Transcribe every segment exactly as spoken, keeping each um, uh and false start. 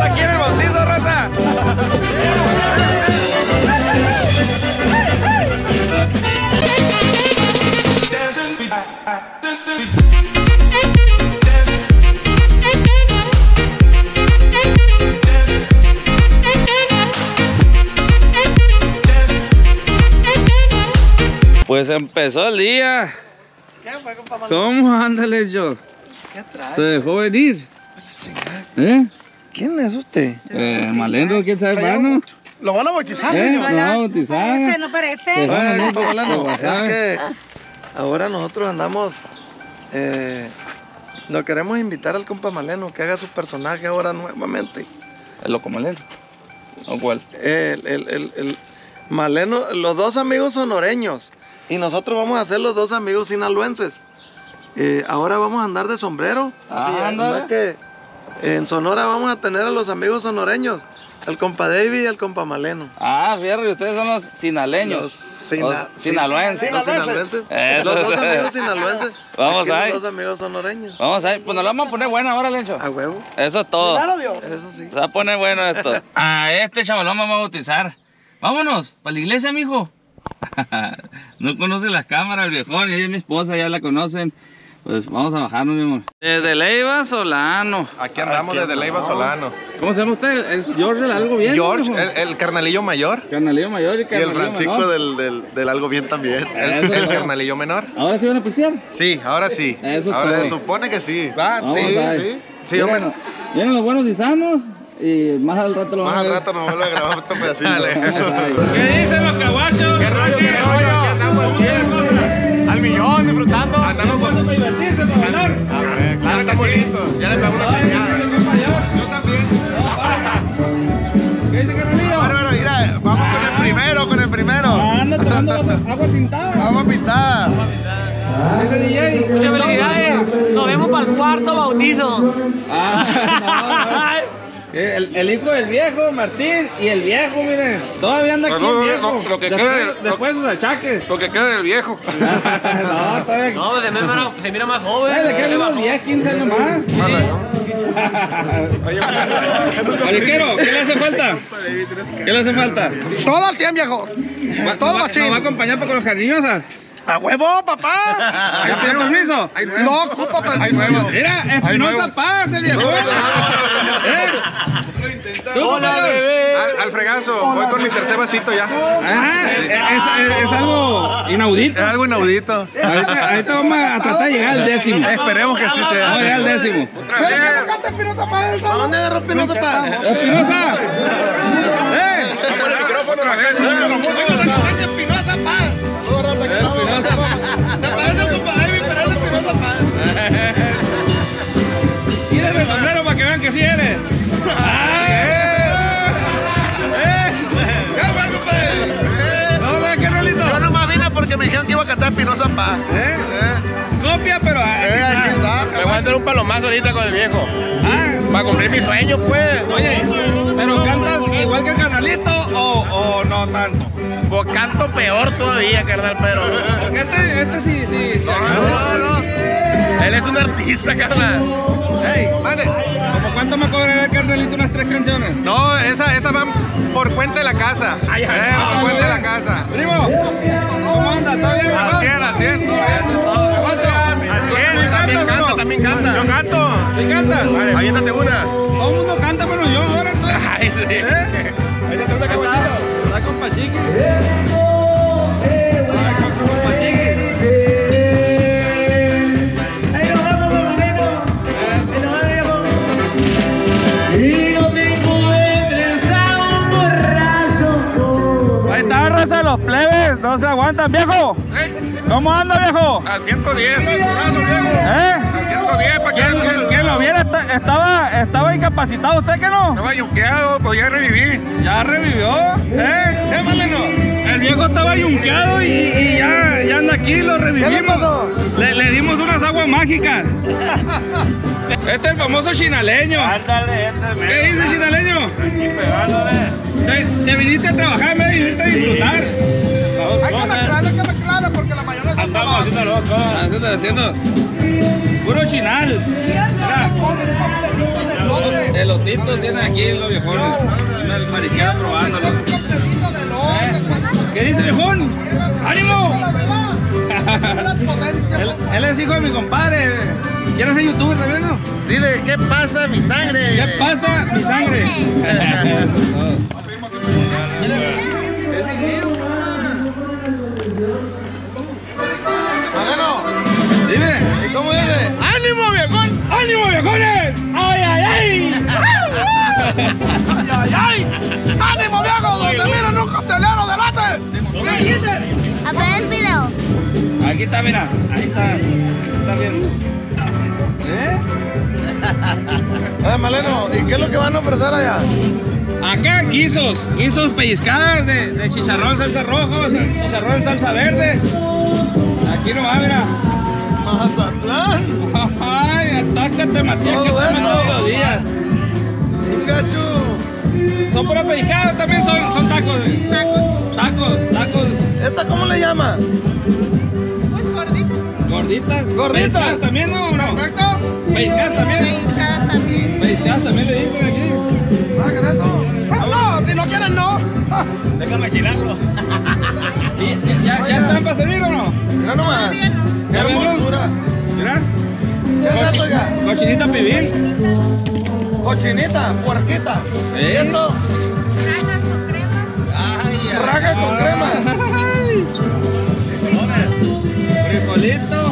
aquí en el bautizo, raza. Pues empezó el día. ¿Qué fue, compa Maleno? ¿Cómo anda el hecho? ¿Qué trae? Se dejó venir. ¿Eh? ¿Quién es usted? Eh, Maleno, ¿quién sabe, hermano? ¿Lo van a bautizar, ¿Eh? señor? ¿Lo van a bautizar? Este no parece. Pues, Oye, no, compa Maleno, pues, es ¿sabe? que ahora nosotros andamos... Eh, lo queremos invitar al compa Maleno que haga su personaje ahora nuevamente. ¿El loco Maleno? ¿O cuál? El, el, el, el Maleno, los dos amigos sonoreños. Y nosotros vamos a ser los dos amigos sinaloenses. Eh, ahora vamos a andar de sombrero. Ah, Así es, ándale. ¿no? Que en Sonora vamos a tener a los amigos sonoreños. El compa David y el compa Maleno. Ah, fierro, y ustedes son los sinaleños. Los sina- Los sinaloenses. Los sinaloenses. Eso. Los dos amigos sinaloenses. Vamos Aquí ahí. Los dos amigos sonoreños. Vamos a ver, pues nos la vamos a poner buena ahora, Lencho. A huevo. Eso es todo. Dios. Eso sí. Se va a poner bueno esto. A este chavalón vamos a bautizar. Vámonos, para la iglesia, mijo. No conoce las cámaras, el viejón. Ella es mi esposa, ya la conocen. Pues vamos a bajarnos, mi amor. Desde Leiva Solano. Aquí andamos desde Leiva Solano. ¿Cómo se llama usted? ¿Es George el algo bien? George, mijo? el, el carnalillo mayor. Carnalillo mayor y Y el carnalillo Francisco menor. del, del, del algo bien también. El, Eso, el ¿no? carnalillo menor. ¿Ahora sí van a pistear? Sí, ahora sí. Eso es ahora todo. se supone que sí. Va, Vamos sí, a ver. sí. Sí, yo me- Vienen- Vienen los buenos y sanos y más al rato lo Más vamos a al ver. rato nos vuelve a grabar otro pedacito. Vamos a ver. ¿Qué dicen los caguachos? ¿Qué rollo, qué rollo? Aquí andamos bien. Al millón, disfrutando. Andamos por... Para divertirse, para bailar. Claro, estamos listos. Ya les damos una señal. Yo también. ¿Qué dice carnalillo? Bárbaro, mira, vamos con el primero, con el primero. Anda tomando vaso- agua tintada. Vamos pintada. Ese D J. Muchas felicidades. Nos vemos para el cuarto bautizo. Ah, no, no. El, el hijo del viejo, Martín, y el viejo, miren, todavía anda aquí No, no, el viejo. no, lo que después, quede- después de sus achaques. Lo que queda del viejo. No, todavía. No, pues se mira, se mira más joven. Ay, le quedan unos diez, quince años más. Mariquero, ¿qué le hace falta? ¿Qué le hace falta? Todo al cien, viejo. ¿Va- Todo va- machín. ¿Nos va a acompañar para con los cariñosas? ¡A huevo, papá! ¿Ya pidió permiso? No ocupa permiso. Mira, Espinosa Paz, el viejo. ¿Eh? ¿Tú, Hola, compadre? bebé. Al, al fregazo, voy con mi tercer vasito ya. Ah, es, es- es algo inaudito. Es algo inaudito. Ahorita, ahorita vamos a tratar de llegar al décimo. Esperemos que sí Vamos a llegar sea. al décimo. ¿A dónde agarró Espinosa Paz? ¡Espinosa! ¡Eh! Espinosa Paz. ¡Espinosa! Se parece a compa David, pero es Espinosa Paz. ¡Quítame el sombrero para que vean que sí eres! ¡Ah! ¡Eh! ¿Qué fue, compadre? ¡Hola, carnalito! Yo nomás vine porque me dijeron que iba a cantar Espinosa Paz. ¿Eh? Copia, pero aquí Eh, aquí está. Me voy a dar un palomazo ahorita con el viejo. Ah, Para cumplir mi sueño, pues. oye, ¿pero cantas igual que el carnalito o, o no tanto? Pues canto peor todavía, carnal, pero. Porque este, este sí, sí, sí. No, no, no. Él es un artista, carnal. Ey, Mande. ¿cómo cuánto me cobrará el carnalito unas tres canciones? No, esa, esa van por cuenta de la casa. Ay, ay, Eh, ay, por cuenta de la ay. casa. Primo, ¿cómo anda? ¿Todo bien, Al hermano? cien, al cien, todo bien. Pancho, También canta, también canta. Yo canto. ¿Sí cantas? Aviéntate una. Todo el mundo canta, pero yo ahora entonces. Ay, sí. ¿Eh? Aviéntate una Ahí caguamita. está, está con Pachiqui. Ay, con con Pachiqui. Ahí está, raza, los plebes, no se aguantan, viejo. ¿Cómo anda, viejo? Al ciento diez. Al ¿Eh? ciento diez, ¿para ¿Quién, quién- quién lo viera? Está- Estaba, estaba incapacitado, ¿usted que no? Estaba yuqueado, pues ya reviví. Ya revivió, ¿eh? ¿Qué, Maleno? El viejo estaba yunqueado y, y ya, ya anda aquí, lo revivimos. Le, le dimos unas aguas mágicas. Este es el famoso chinaleño. Ándale, este ¿Qué dice chinaleño? aquí pegándole. Te, te viniste a trabajar en vez de viniste a disfrutar. Hay que mezclarlo, hay que mezclarlo. dale, porque la mayonesa Andamos haciendo loco. Ah, ¿qué estás haciendo? Puro chinal. Mira, elotitos tienen aquí los viejones. Anda el mariquero probándolo. ¿Eh? ¿Qué dice viejón? ¡Ánimo! él, él es hijo de mi compadre. ¿Quieres ser youtuber también, no? Dile, ¿qué pasa, mi sangre? ¿Qué pasa? Mi sangre. Maleno, Dime, ¿cómo dice? ¡Ánimo, viejón! ¡Ánimo, viejones! ¡Ay, ay, ay! ¡ay, ay! ¡Ánimo, viejo! ¡Donde miren un costelero delante! A ver el video. Aquí está, mira. Ahí está. Está viendo. ¿Eh? Oye, Maleno, ¿y qué es lo que van a ofrecer allá? Acá guisos, guisos pellizcadas de, de chicharrón salsa rojo, chicharrón salsa verde. Aquí nomás, mira. Mazatlán. Ay, atácate, Matías, que Todo comen eso. todos los días. Gacho. Son puras pellizcadas, también son, son tacos. eh. Tacos. Tacos, tacos. ¿Esta cómo le llama? Pues gorditas. Gorditas. Gorditas. Pellizcadas también, ¿no? ¿O no? Perfecto. Pellizcadas también. Pellizcadas también. Pellizcadas también le dicen aquí. Ah, ¿qué es eso? No, si no quieren, no. Déjame gilarlo. ¿Y, ya, ¿Ya están para servir o no? Mira nomás. Bien, ¿no? Qué ¿Ya ven, no? hermosura. Mira. ¿Qué es esto, Cochi- ya? Cochinita pibil. Cochinita, puerquita. ¿Y ¿Eh? esto? Rajas con crema. Ay, raga con crema. Ay. Frijolito.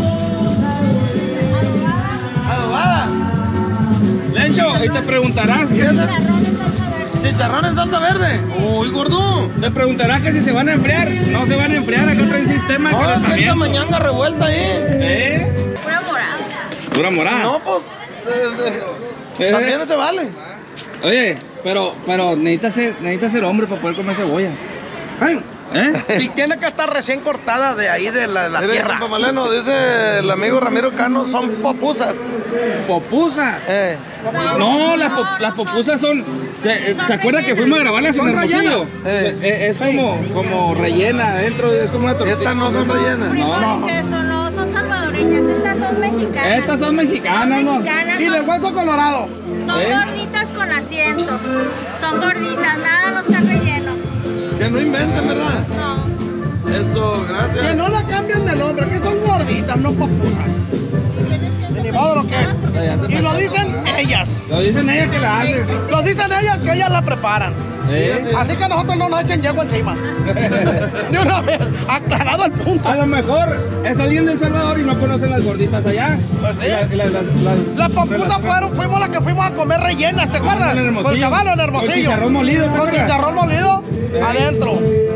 Adobada. Lencho, y te preguntarás ¿Qué que es? Chicharrón en salsa verde. Chicharrón en salsa verde. Uy, gordo. te preguntarás que si se van a enfriar. No se van a enfriar, acá traen sistema de No, esta calentamiento. mañana revuelta ahí. ¿Eh? Pura morada. Pura morada. No, pues. eh, eh, Eh. También se vale. Oye, pero, pero necesita ser, necesita ser hombre para poder comer cebolla. Ay, ¿eh? Y tiene que estar recién cortada de ahí de la, la Mire, tierra. compa Maleno, dice el amigo Ramiro Cano, son popusas. Popusas. Eh. No, las, pop- las popusas son. ¿Se, se acuerda que fuimos a grabarlas en Son Hermosillo? rellenas. Eh. Se- eh, es como, como rellena adentro, es como una tortilla. Estas no son rellenas. Frijol y queso, no, son salvadoreñas. Estas son mexicanas. Estas son mexicanas, ¿no? Mexicanas, Y de son, hueso colorado. son ¿Eh? gorditas con asiento. Son gorditas, nada no está relleno. Que no inventen, ¿verdad? No. Eso, Que gracias. no la cambien de nombre, que son gorditas, no popusas. Ni modo lo que es. Ya se Y lo pasó. dicen ellas. Lo dicen ellas que la hacen. Lo dicen ellas que ellas la preparan. ¿Eh? Así que nosotros no nos echen yegua encima. Ni una vez. Aclarado el punto. A lo mejor es alguien del Salvador y no conocen las gorditas allá. Pues sí. Y la- y la- las, las, Las popusas fueron, fuimos las que fuimos a comer rellenas, ¿te acuerdas? en Hermosillo. Con el caballo en Hermosillo. Con chicharrón molido, ¿te Con acuerdas? chicharrón molido Eh. adentro.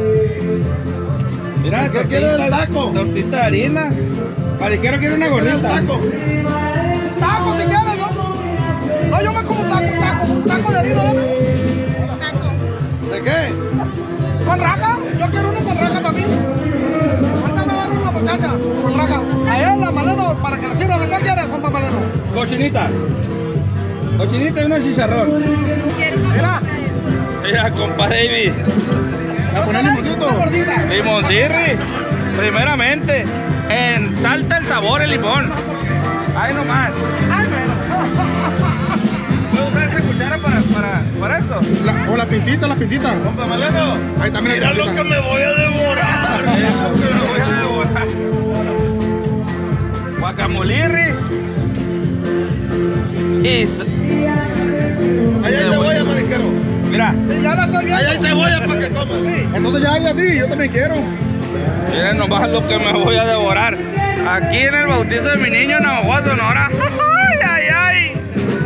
Mira, ¿Qué quiere el tortita- taco? Tortita de harina. Mariquero quiere una ¿Qué es el gordita. taco? Taco si quieres, ¿no? No, yo me como taco, taco, un taco de harina, dame. ¿De qué? ¿Con raja? Yo quiero uno con raja para mí. Ahorita me va a dar una muchacha con raja. A él, la Maleno, para que le sirva. ¿De cuál quieres, compa Maleno? Cochinita. Cochinita y una chicharrón. Mira. Mira, compa David. ¿Me pones limoncito? Una gordita. Limoncirri. Primeramente, en salta el sabor el limón. Ahí nomás. Ay, bueno. ¿Puedo usar esta cuchara para, para, para esto? La- o la pincita, la pincita. Compa Maleno. Ahí también Mira la lo pincita. que me voy a devorar. Mira lo que me voy a devorar. Guacamolirri. Y s- Ahí hay cebolla, mariquero. mira, Ya la estoy viendo. Ahí hay cebolla para que coman. Entonces ya hazle así, yo también quiero. miren nomás lo que me voy a devorar. Aquí en el bautizo de mi niño en Navajo, Sonora. ¡Ay, ay, ay!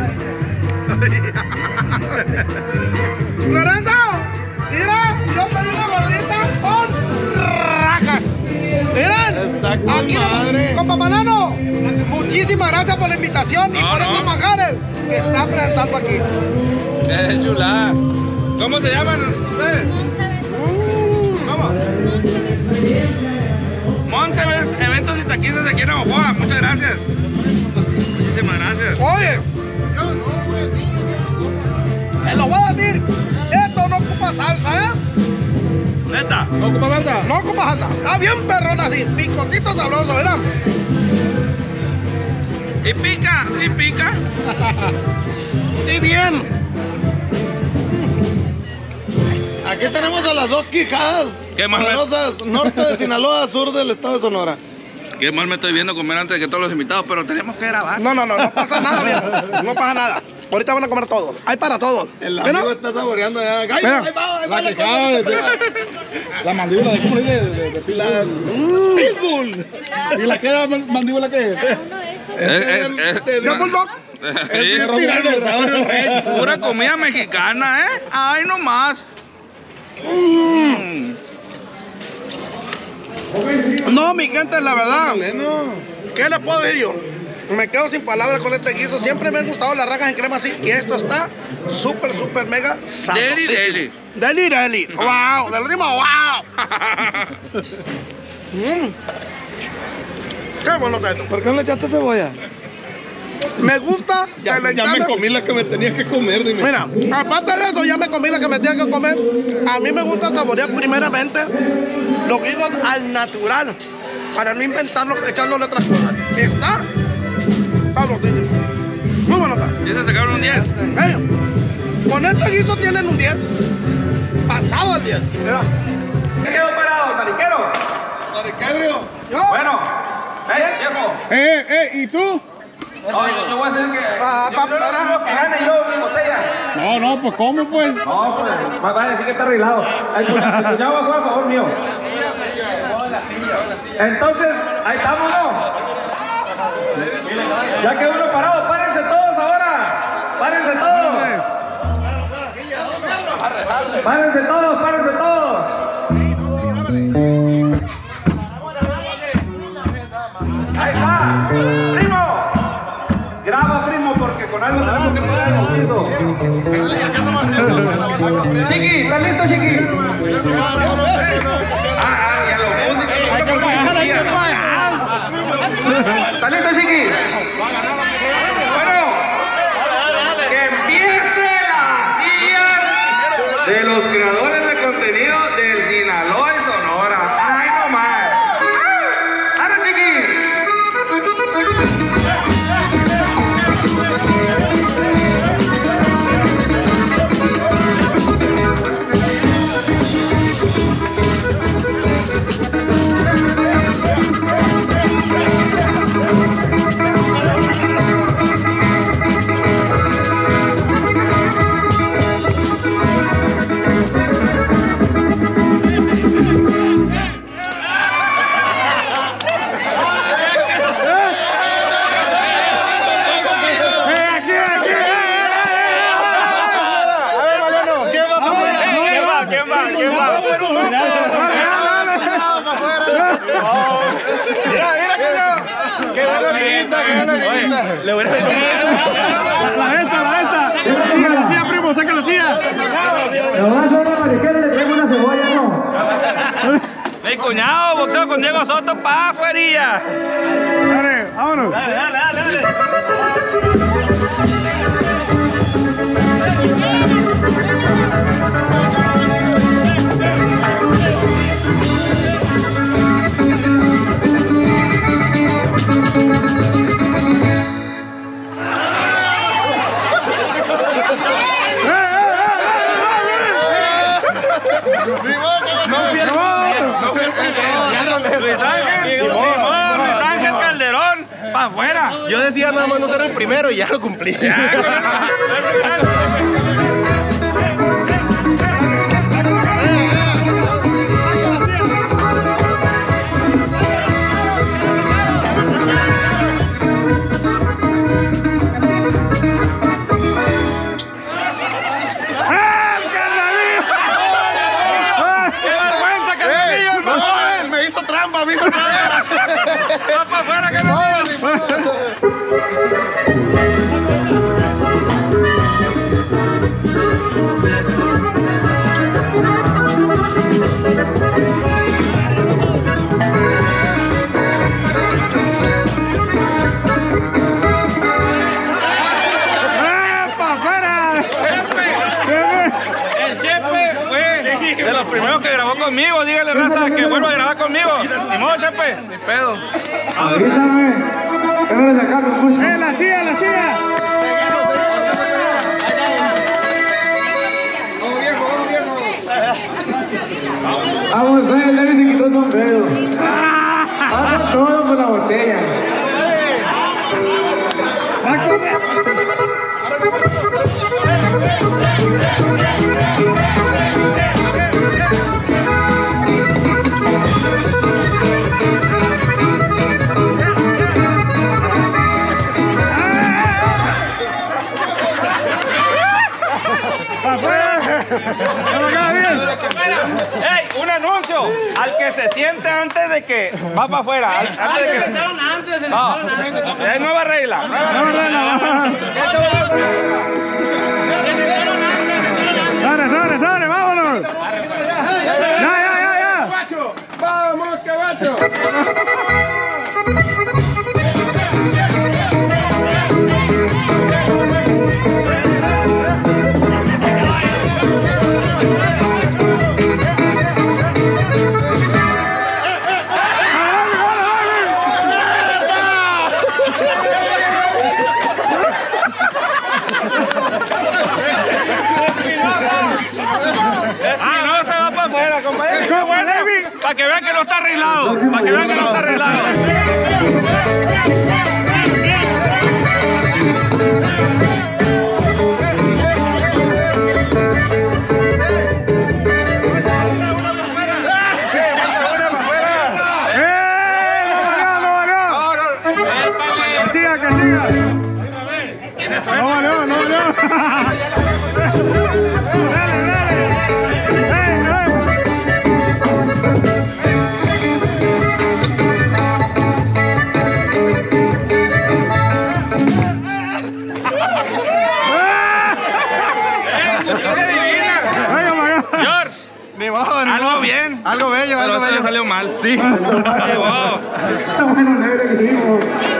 Lorenzo, mira, yo pedí una gordita con rajas. Miren, Está con aquí madre. compa Maleno, muchísimas gracias por la invitación y No, por no. estos manjares que está presentando aquí. ¡Qué chulada! ¿Cómo se llaman ustedes? ¿Cómo? Monse Eventos y Taquizas aquí en Navajo. Muchas gracias. Muchísimas gracias. Oye, te lo voy a decir, esto no ocupa salsa, ¿eh? Neta. ¿No ocupa salsa? No ocupa salsa. Está bien perrona así, picotito sabroso, ¿verdad? ¿Y pica? ¿Sí pica? Y bien. Aquí tenemos a las dos quijadas ¿Qué más me- poderosas, norte de Sinaloa, sur del estado de Sonora. Qué mal me estoy viendo comer antes de que todos los invitados, pero tenemos que grabar. No, no, no, no pasa nada, viejo. No pasa nada. Ahorita van a comer todo. Hay para todos. El Mira. amigo está saboreando ya. ¡Ay, Mira. ahí va, ahí va La la quijada cosa! de- La mandíbula de cómo le dice, de, de, de La- Pitbull. ¿Y la queda mandíbula qué es? Es, es, es- ¿De ¿De bulldog? Sí, un tiranosaurio rex. pura comida mexicana, ¿eh? Ay, no más. Mm. No, mi gente, la verdad. Maleno. ¿Qué le puedo decir yo? Me quedo sin palabras con este guiso. Siempre me han gustado las rajas en crema así. Y esto está súper, súper mega sabrosísimo. Deli, Deli, deli. Wow. Del último, wow. Mm. Qué bueno está esto. ¿Por qué no le echaste cebolla? Me gusta Ya, que le ya me echaron- comí la que me tenía que comer, dime. Mira, aparte de eso, ya me comí la que me tenía que comer. A mí me gusta saborear primeramente los guisos al natural, para no inventarlo, echándole otras cosas. Está sabrosísimo. Muy bueno está. ¿Y se sacaron un diez? Eh, con este guiso tienen un diez. Pasado al diez. Mira. ¿Qué quedó parado, mariquero? Maricabrio. Yo, Bueno, hey, viejo. eh, eh, ¿y tú? No, yo, yo voy a hacer que. Ah, yo pa- creo para- que gane yo mi botella. No, no, pues ¿cómo pues? No, pues, va va a decir que está arreglado. El cuñado va a jugar a favor mío. Entonces, ahí estamos, ¿no? Ya que uno parado, párense todos ahora. Párense todos. Párense todos, párense todos. Ahí está. Primo. Graba, primo, porque con algo tenemos que pagar el bautizo. Chiqui, ¿estás listo, Chiqui? Ah, ah, y a los músicos. ¿Estás listo, Chiqui? Bueno, que empiece las sillas de los creadores de contenido del Sinaloa y Sonora. ¡Ay, no más! ¡Ahora, Chiqui! La esta, la esta. Saca la silla, primo, saca la silla. Mi cuñado, boxeo con Diego Soto, pa' afuera. Dale, vámonos. Luis Ángel, Simón, Luis Ángel Calderón, pa' afuera. Yo decía nada más no ser el primero y ya lo cumplí. Ya, con eso. ¡Qué vergüenza, Carrillo! No, me hizo trampa, me hizo trampa. ¡Va pa' afuera, Carrillo! De los primeros que grabó conmigo, dígale, raza, que vuelva a grabar conmigo. Ni modo, Chepe. Ni pedo. Avísame. Tengo que sacar un curso. ¡Eh, la silla, la silla! Vamos, eh, el David se quitó el sombrero. Vamos todo por la botella. ¡Ey! Un anuncio. Al que se siente antes de que va para afuera. Antes de que. No, es nueva regla. Nueva regla. ¡Sale, sale, sale! ¡Vámonos! ¡Ya, ya, ya, ya! ¡Vamos, caballo! Para que vean que no está arreglado. Para que vean que no está arreglado. ¡Que siga, que siga! ¡No, no, no, no! Algo bien. Algo bello, pero algo esto bello. le salió mal. Sí. Wow. Está bueno, negro que digo.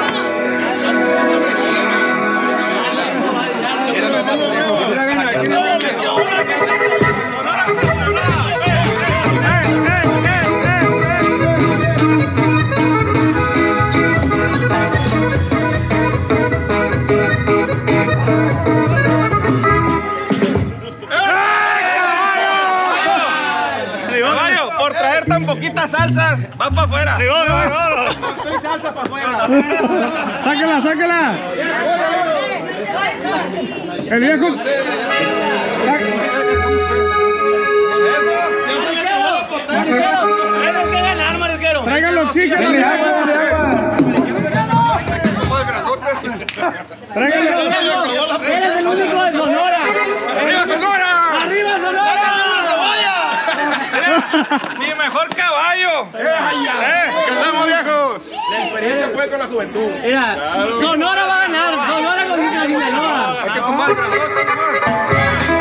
Por traer tan poquitas salsas, va para afuera. Estoy salsa para afuera. ¡Sáquela, sáquela! El viejo... ¡Traigan el oxígeno! Dale agua, dale agua. ¡Traigan el ¡Eres el único de Sonora! ¡Arriba, Sonora! ¡Arriba, Sonora! Mi mejor caballo. ¡Eh! ¡Que estamos viejos! La experiencia fue con la juventud. Mira, Sonora va a ganar. Sonora contra Sinaloa. Hay que tomar el grandote nomás.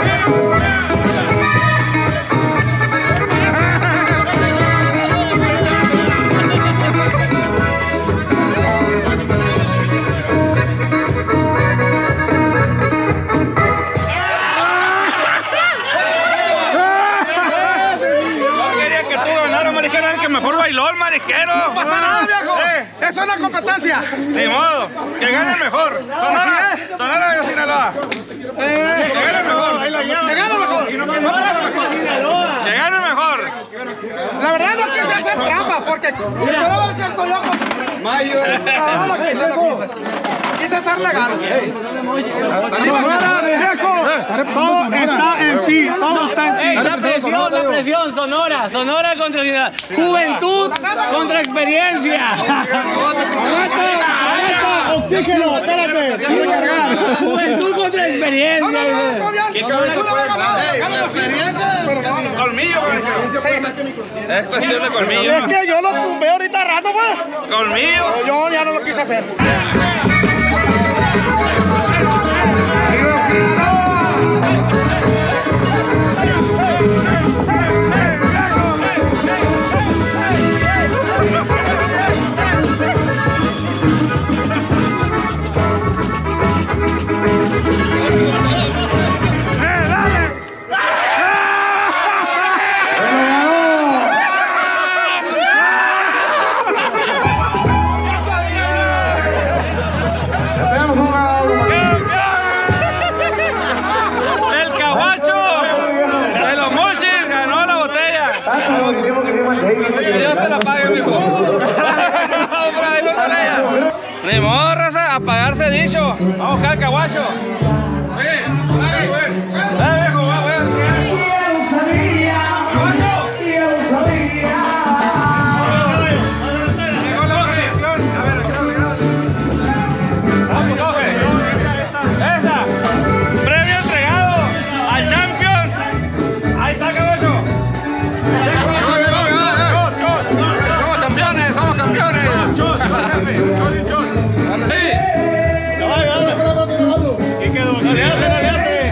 Mejor bailó el marisquero. No pasa nada, viejo. Eh. Eso es una competencia. Ni modo. Que gane el mejor. Sonora. Sonora de Sinaloa. Eh, que gane el mejor. Que gane el mejor. Que gane el mejor. La verdad no quise hacer trampa porque esperaba que estoy loco. Mayo. No lo quise, lo quise. Quise ser legal. Sonora, viejo. Todo está en ti. Todo está en ti. La presión, la presión. Sonora. Sonora contra Sinaloa. Juventud contra experiencia. ¡Aguanta! ¡Aguanta! ¡Oxígeno! ¡Espérate! ¡Quiero cargar! Juventud contra experiencia. ¿Qué cabeza puede ganar? ¿La experiencia? Colmillo, es cuestión de colmillo. Es que yo lo tumbé ahorita rato, pues. Colmillo. Yo ya no lo quise hacer. Vamos a buscar el caguacho. Oye, dale, güey. Dale, viejo, va, güey. Ya lo sabía. Ya lo sabía. Vamos, coge. Esa. Premio entregado al Champions. Ahí está, caballo. Somos campeones, somos campeones. ¿Qué quedó? Dale, dale, dale.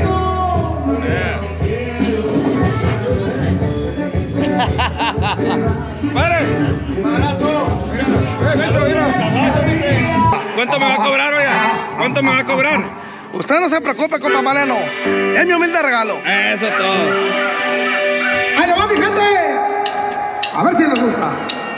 ¡Pare! ¿Cuánto me va a cobrar, oiga? ¿Cuánto me va a cobrar? Usted no se preocupe, compa Maleno. Es mi humilde regalo. Eso es todo. ¡Ahí va, mi gente! A ver si les gusta.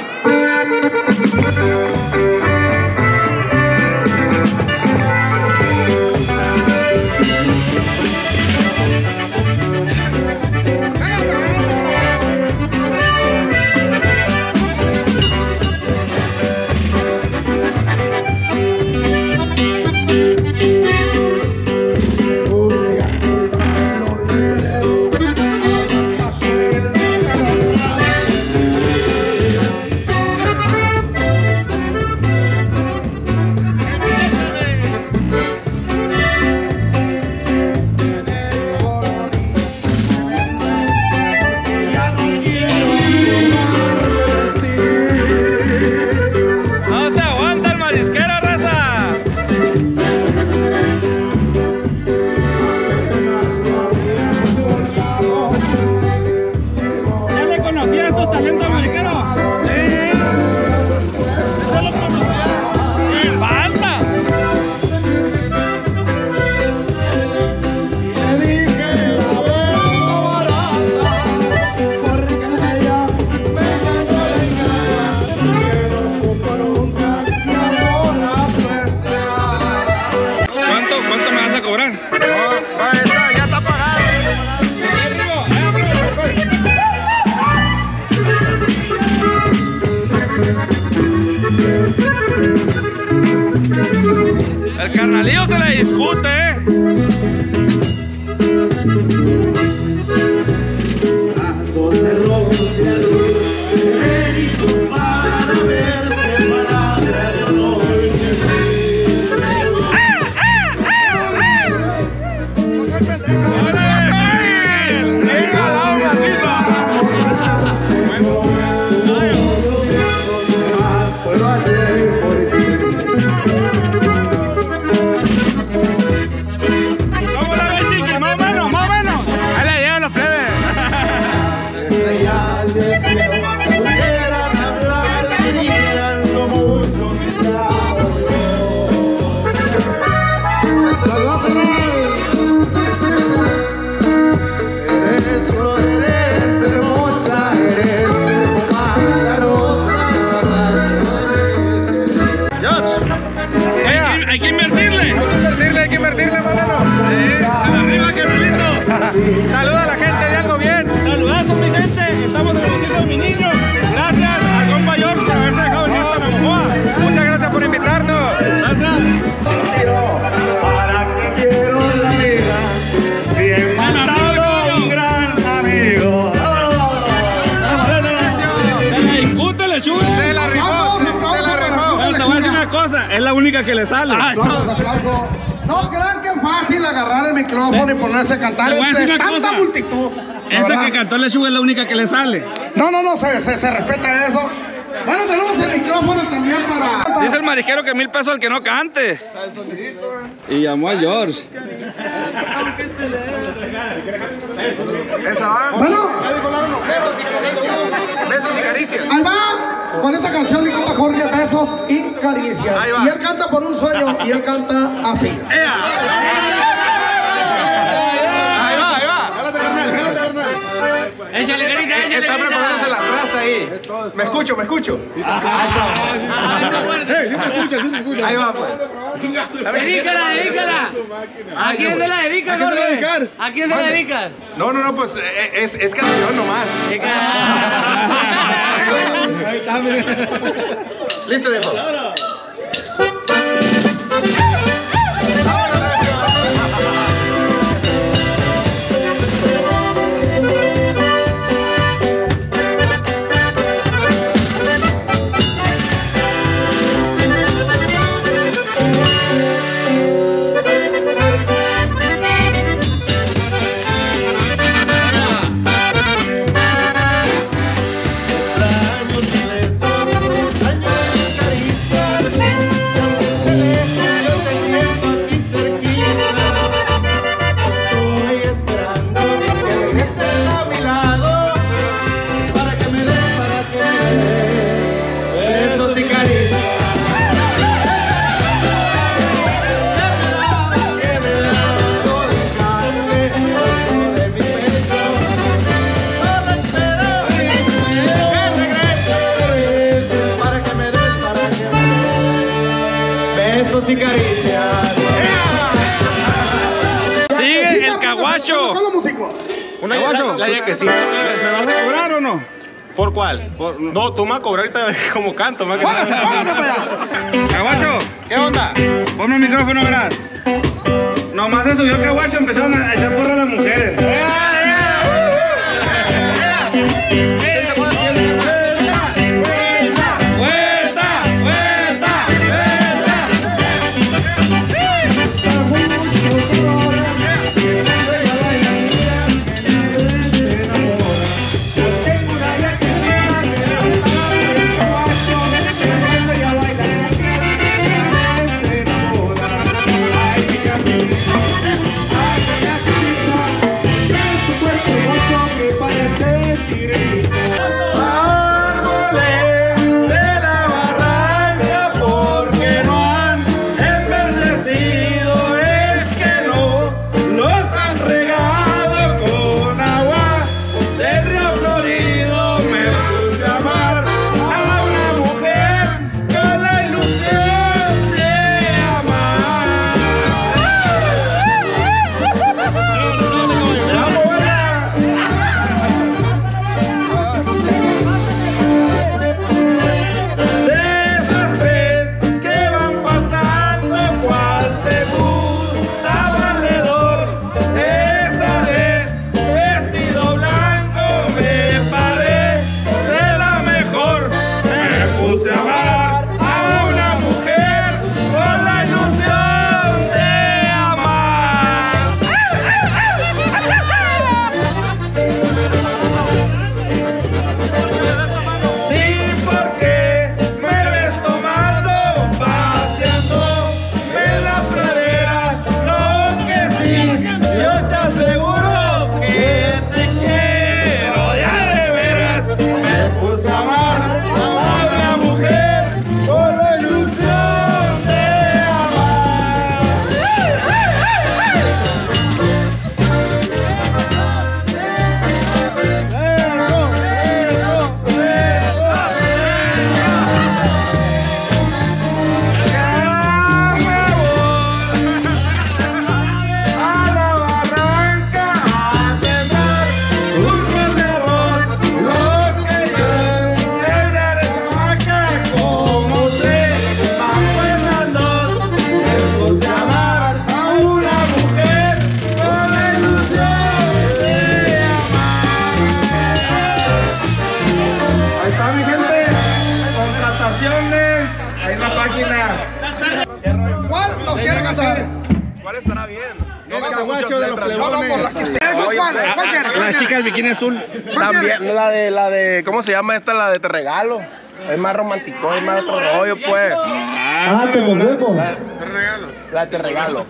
El carnalillo se le discute, ¿eh? Saluda a la gente de Algo Bien. Saludazos, mi gente. Estamos en el bautizo de mi niño. Gracias al compa George por haberse dejado venir hasta Navajoa. Muchas gracias por invitarnos. Gracias. Para que quiero la vida. Bien matado, un gran amigo. Se la discute, lechuga. Se la rifó, se la rifó. Pero te voy a decir una cosa, es la única que le sale. Aplausos, aplausos. No crean que es fácil agarrar el micrófono y ponerse a cantar Te voy a decir entre una tanta cosa. multitud. Esa ¿verdad? que cantó lechuga es la única que le sale. No, no, no, se, se, se respeta eso. Bueno, tenemos el micrófono también para... Dice el marisquero que mil pesos al que no cante. Y llamó a George. Esa va. Bueno, Besos y caricias. ahí va con esta canción mi compa Jorge, Besos y Caricias. Ahí va. Y él canta por un sueño y él canta así. Ahí va, ahí va. Jálate, carnal, jálate, carnal. Échale, carita, échale, Está carita. preparándose la raza ahí. Me escucho, me escucho. Ahí va, pues. Dedícala, dedícala. ¿A quién se la dedicas, Jorge? ¿A quién se la dedicas? No, no, no, pues eh, es, es canción nomás. Listo, viejo. Vámonos. y caricias. Sigue el caguacho. Una Caguacho. la, la que sí. ¿Me vas a cobrar o no? ¿Por cuál? Por- No, tú me vas a cobrar ahorita como canto, más que nada. Caguacho, ¿Qué onda? ponme el micrófono, verás. Nomás se subió el caguacho, empezaron a echar porra a las mujeres. ¡Vuelta! ¡Vuelta! ¿Cuál nos quiere cantar? ¿Cuál estará bien? El caguacho de los plebones. ¿Cuál? ¿Cuál quiere? La chica del bikini azul. También la de, la de, ¿cómo se llama esta? La de Te Regalo. Es más romántico, es más otro rollo, pues. Ah, te volvemos. La de Te Regalo.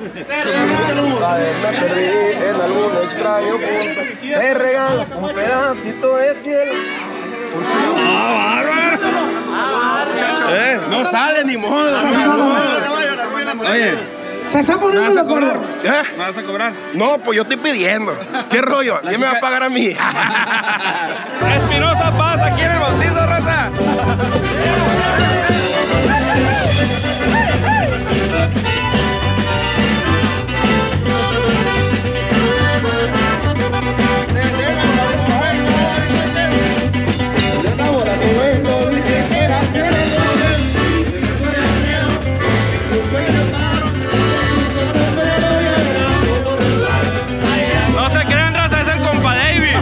La de Me perdí en algún extraño punto. Te regalo un pedacito de cielo. ¿Eh? No sale ni modo. Oye, Se está poniendo de acuerdo. ¿Eh? ¿me vas a cobrar? No, pues yo estoy pidiendo. ¿Qué rollo? ¿Quién me va a pagar a mí? Espinosa Paz, aquí en el bautizo, raza. No se crean, raza, es el compa David.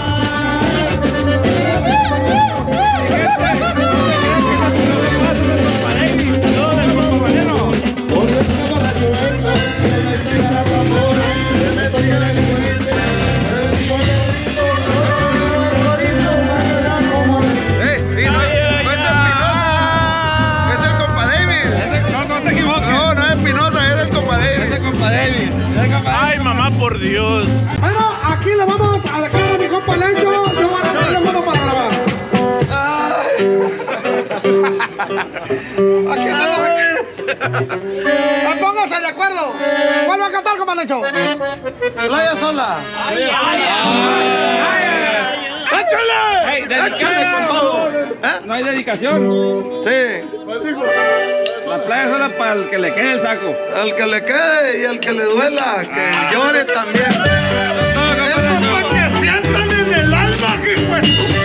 Ay, mamá, por Dios. Bueno, aquí le vamos a dejar a mi compa Lencho. Yo voy a dejar el teléfono para grabar. Aquí se lo... Pónganse de acuerdo. ¿Cuál va a cantar, compa Lencho? Playa sola. ¡Ay, ay, ay! ¡Échale! ¡Hey, dedicada! ¿No hay dedicación? Sí. La playa es solo para el que le quede el saco. Al que le quede y al que le duela, que llore también. Esto es para que sientan en el alma, que pues.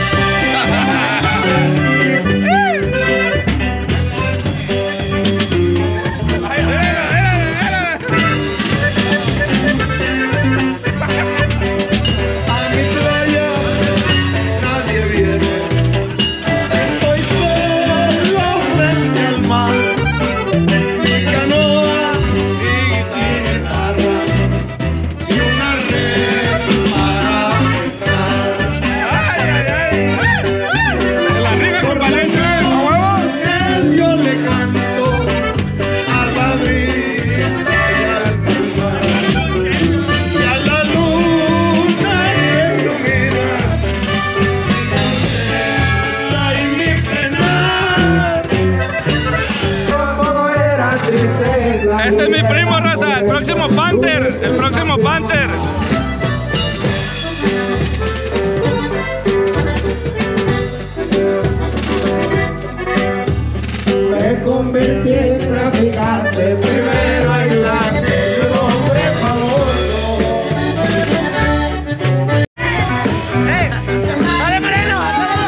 Este es mi primo, raza, el próximo Panther, el próximo Panther. Me convertí en traficante, primero aislante, un hombre famoso. ¡Eh! ¡Dale, Moreno!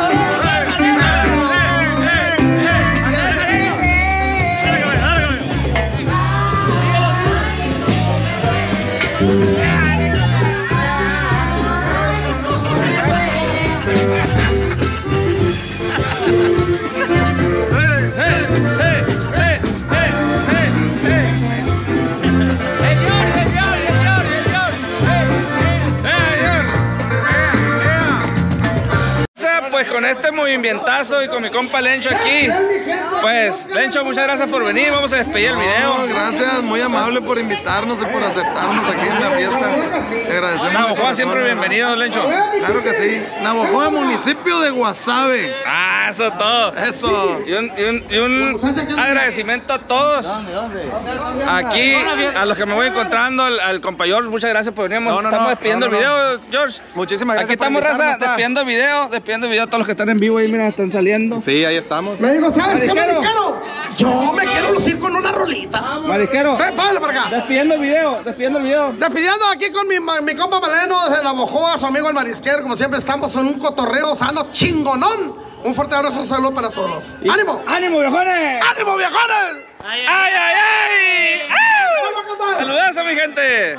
Pues con este movimientazo y con mi compa Lencho aquí, pues Lencho, muchas gracias por venir, vamos a despedir el video. No, gracias, muy amable por invitarnos y por aceptarnos aquí en la fiesta. Te agradecemos. Navojoa siempre bienvenido, Lencho. Claro que sí. Navojoa, municipio de Guasave. Ah, eso es todo. Eso. Y un, y un, y un agradecimiento a todos. Aquí, a los que me voy encontrando, al, al compa George, muchas gracias por venir. No, no, estamos no, despidiendo no, no, el video, George. Muchísimas gracias. Aquí estamos, por raza, invitarnos, pa. despidiendo el video, despidiendo el video. Todos los que están en vivo ahí, mira, están saliendo. Sí, ahí estamos. Me digo, ¿sabes qué, Marisquero? marisquero? Yo me quiero lucir con una rolita. Marisquero, Ven, pásale para acá. despidiendo el video, despidiendo el video. Despidiendo aquí con mi, ma- mi compa Maleno desde Navojoa, su amigo el marisquero. Como siempre, estamos en un cotorreo sano chingonón. Un fuerte abrazo, un saludo para todos. ¡Ánimo! ¡Ánimo, viejones! ¡Ánimo, viejones! ¡Ay, ay, ay! ¡Au! ¡Vamos a cantar! ¡Saludazo, mi gente!